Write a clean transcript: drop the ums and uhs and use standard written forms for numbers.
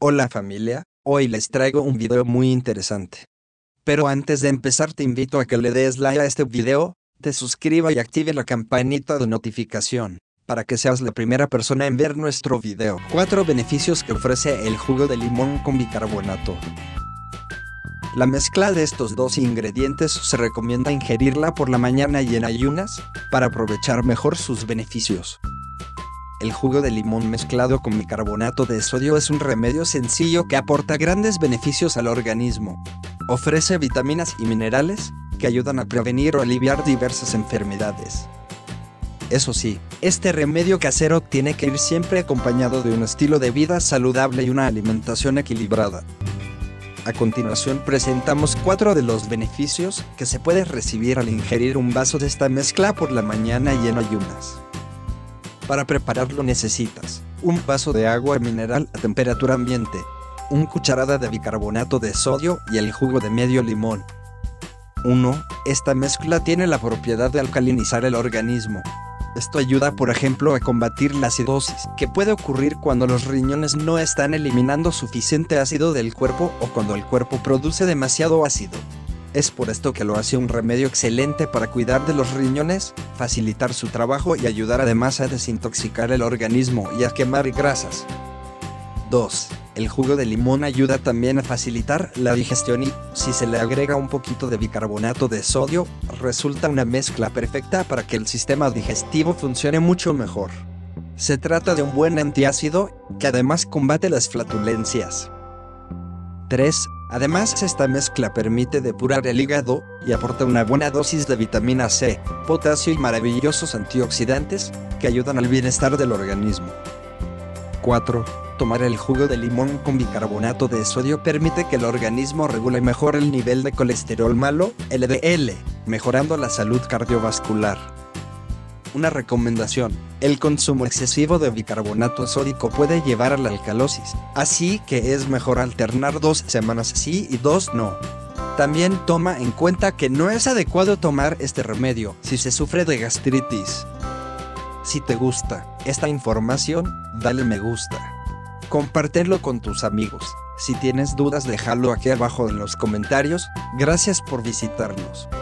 Hola familia, hoy les traigo un video muy interesante. Pero antes de empezar te invito a que le des like a este video, te suscriba y active la campanita de notificación, para que seas la primera persona en ver nuestro video. 4 beneficios que ofrece el jugo de limón con bicarbonato. La mezcla de estos dos ingredientes se recomienda ingerirla por la mañana y en ayunas, para aprovechar mejor sus beneficios. El jugo de limón mezclado con bicarbonato de sodio es un remedio sencillo que aporta grandes beneficios al organismo. Ofrece vitaminas y minerales, que ayudan a prevenir o aliviar diversas enfermedades. Eso sí, este remedio casero tiene que ir siempre acompañado de un estilo de vida saludable y una alimentación equilibrada. A continuación presentamos 4 de los beneficios que se puede recibir al ingerir un vaso de esta mezcla por la mañana y en ayunas. Para prepararlo necesitas un vaso de agua mineral a temperatura ambiente, una cucharada de bicarbonato de sodio y el jugo de medio limón. 1. Esta mezcla tiene la propiedad de alcalinizar el organismo. Esto ayuda, por ejemplo, a combatir la acidosis, que puede ocurrir cuando los riñones no están eliminando suficiente ácido del cuerpo o cuando el cuerpo produce demasiado ácido. Es por esto que lo hace un remedio excelente para cuidar de los riñones, facilitar su trabajo y ayudar además a desintoxicar el organismo y a quemar grasas. 2. El jugo de limón ayuda también a facilitar la digestión y, si se le agrega un poquito de bicarbonato de sodio, resulta una mezcla perfecta para que el sistema digestivo funcione mucho mejor. Se trata de un buen antiácido, que además combate las flatulencias. 3. Además, esta mezcla permite depurar el hígado y aporta una buena dosis de vitamina C, potasio y maravillosos antioxidantes que ayudan al bienestar del organismo. 4. Tomar el jugo de limón con bicarbonato de sodio permite que el organismo regule mejor el nivel de colesterol malo, LDL, mejorando la salud cardiovascular. Una recomendación: el consumo excesivo de bicarbonato sódico puede llevar a la alcalosis, así que es mejor alternar 2 semanas sí y 2 no. También toma en cuenta que no es adecuado tomar este remedio si se sufre de gastritis. Si te gusta esta información, dale me gusta. Compártelo con tus amigos. Si tienes dudas, déjalo aquí abajo en los comentarios. Gracias por visitarnos.